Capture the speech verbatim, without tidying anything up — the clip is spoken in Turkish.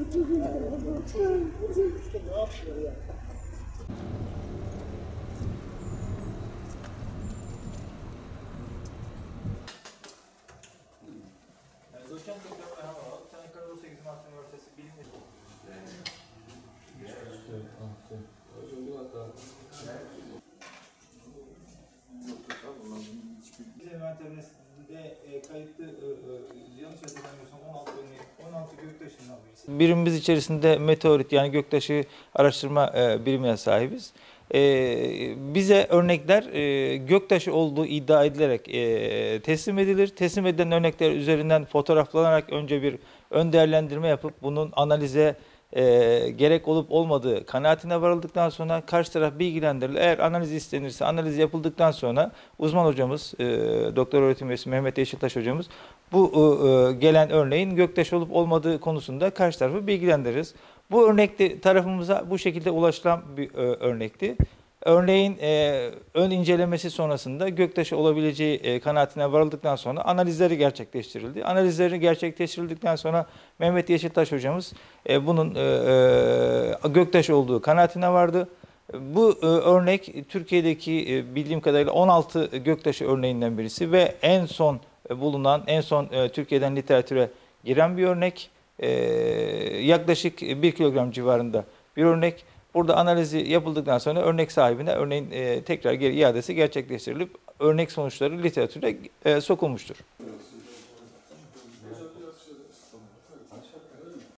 Birimimiz içerisinde meteorit yani göktaşı araştırma e, birimine sahibiz. E, bize örnekler e, göktaşı olduğu iddia edilerek e, teslim edilir. Teslim edilen örnekler üzerinden fotoğraflanarak önce bir ön değerlendirme yapıp bunun analize e, gerek olup olmadığı kanaatine varıldıktan sonra karşı taraf bilgilendirilir. Eğer analiz istenirse analiz yapıldıktan sonra uzman hocamız, e, doktor öğretim üyesi Mehmet Yeşiltaş hocamız bu e, gelen örneğin göktaşı olup olmadığı konusunda karşı tarafı bilgilendiririz. Bu örnekte tarafımıza bu şekilde ulaşılan bir e, örnekti. Örneğin e, ön incelemesi sonrasında göktaşı olabileceği e, kanaatine varıldıktan sonra analizleri gerçekleştirildi. Analizleri gerçekleştirildikten sonra Mehmet Yeşiltaş hocamız e, bunun e, e, göktaşı olduğu kanaatine vardı. Bu e, örnek Türkiye'deki e, bildiğim kadarıyla on altı göktaşı örneğinden birisi ve en son e, bulunan, en son e, Türkiye'den literatüre giren bir örnek. E, yaklaşık bir kilogram civarında bir örnek. Burada analizi yapıldıktan sonra örnek sahibine örneğin e, tekrar geri iadesi gerçekleştirilip örnek sonuçları literatüre e, sokulmuştur.